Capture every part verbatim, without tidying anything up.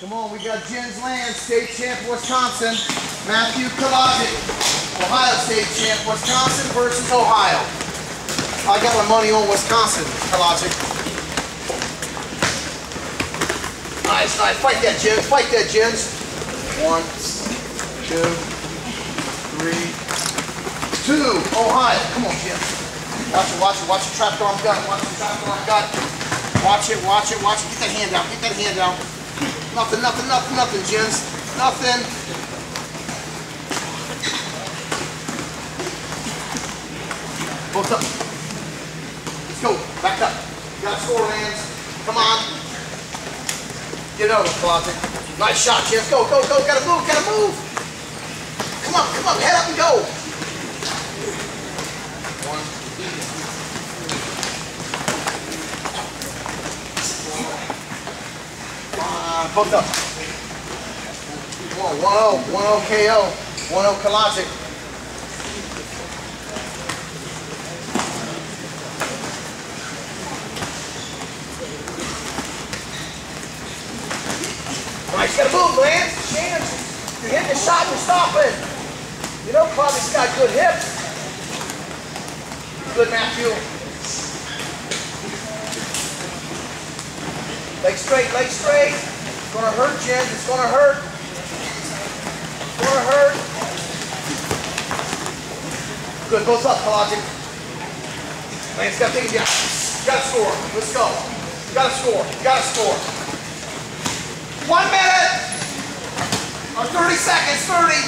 Come on, we got Jens Land, state champ, Wisconsin. Matthew Kolodzic, Ohio state champ, Wisconsin versus Ohio. I got my money on Wisconsin, Kolodzic. Nice, nice. Fight that, Jens. Fight that, Jens. One, two, three, two. Ohio. Come on, Jens. Watch it, watch it, watch it. Trapped arm gun. Watch it, trapped arm gun. Watch it, watch it, watch it. Get that hand out. Get that hand out. Nothing, nothing, nothing, nothing, Jens. Nothing. Both up. Let's go. Back up. You got to score, Lance. Come on. Get over, Kolodzic. Nice shot, Jens. Go, go, go. Gotta move, gotta move. Come on, come on. Head up and go. One. Uh, both up. Come on, one oh. one oh K O. one oh Kolodzic. Nice, you gotta move, Lance. Chance. You're hitting the shot, you're stopping. You know, Kolodzic's got good hips. Good, Matthew. Leg straight, leg straight. It's gonna hurt, Jens. It's gonna hurt. It's gonna hurt. Good, both up, Kolodzic. Lance, gotta take it down. You gotta score. Let's go. You gotta score. You gotta score. One minute. Or thirty seconds. thirty.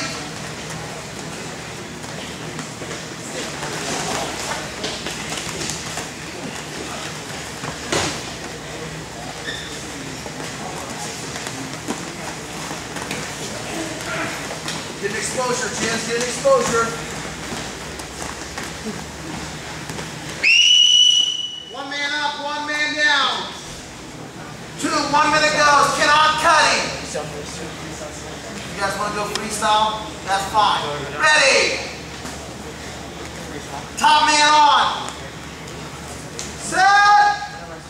Get an exposure, Jens. Get an exposure. One man up, one man down. Two, one minute goes. Cannot cutting. You guys want to go freestyle? That's fine. Ready. Top man on. Set.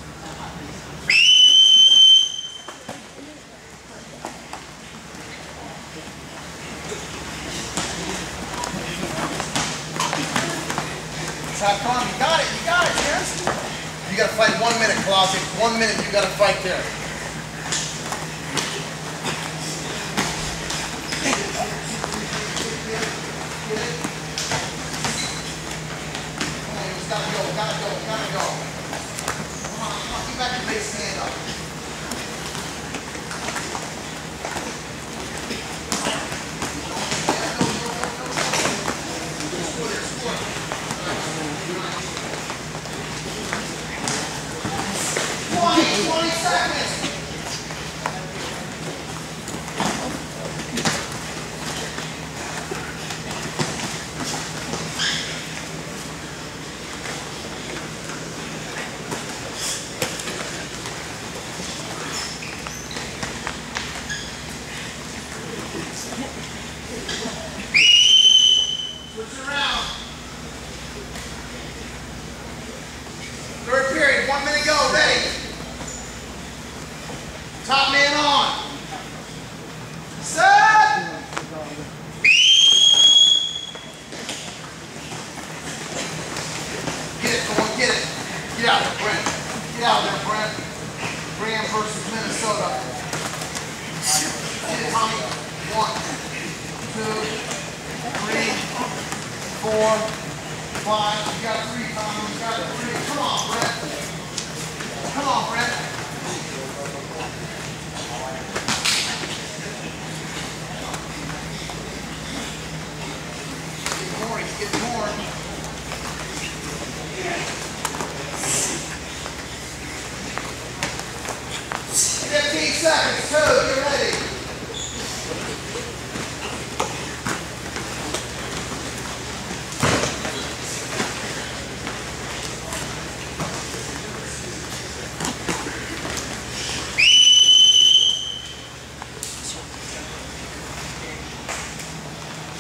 Top on. You got it. You got it, Jens. You got to fight one minute, Kolodzic. One minute. You got to fight there. Gotta go, gotta go, gotta go. Come on, come on, keep back your base, stand up. twenty, twenty seconds. Third period, one minute go, ready. Top man on. Set. Get it, go on, get it. Get out there, Brent. Get out there, Brent. Graham versus Minnesota. Get it, Tommy. One, two, three, four, five. You got three, Tommy. You got three. Come on, Brent. Come on, Brent. Get more, get more. fifteen seconds, two, you're ready.